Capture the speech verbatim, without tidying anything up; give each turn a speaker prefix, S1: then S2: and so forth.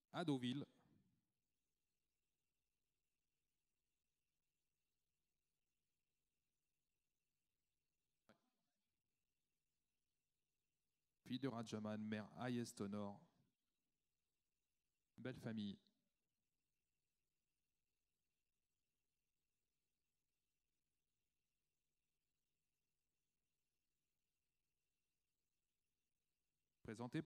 S1: à Deauville. Fille de Rajaman, mère Ayes Tonor. Belle famille. Présenté